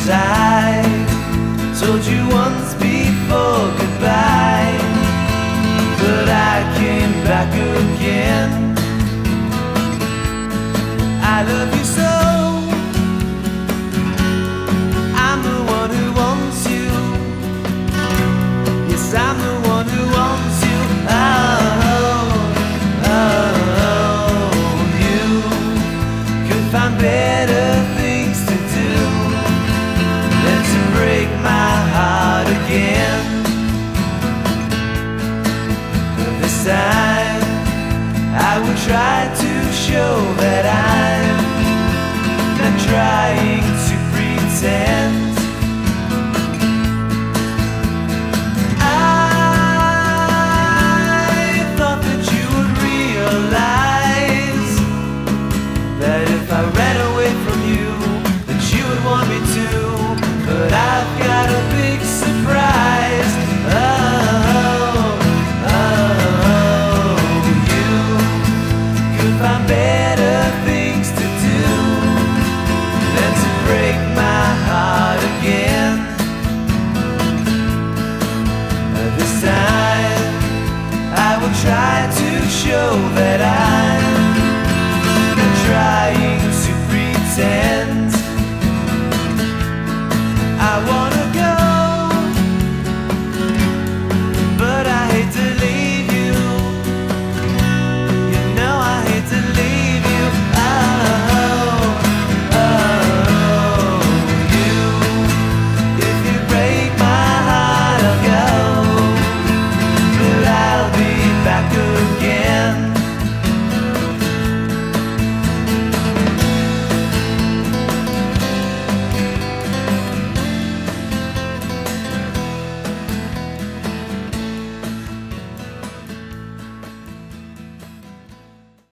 I told you once before goodbye, but I came back again. I love you so, I'm the one who wants you. Yes, I'm the one who wants you. You could find better things to do than to break my heart again. But this time I will try to show that I'm not trying to pretend.